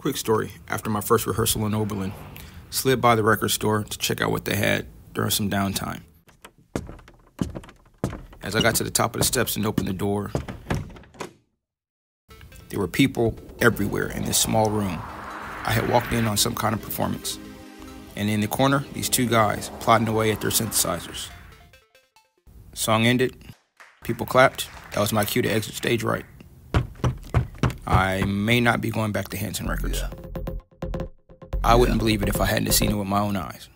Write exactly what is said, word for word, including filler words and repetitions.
Quick story. After my first rehearsal in Oberlin, slid by the record store to check out what they had during some downtime. As I got to the top of the steps and opened the door, there were people everywhere in this small room. I had walked in on some kind of performance. And in the corner, these two guys plodding away at their synthesizers. Song ended, people clapped. That was my cue to exit stage right. I may not be going back to Hanson Records. Yeah. I wouldn't Yeah. believe it if I hadn't seen it with my own eyes.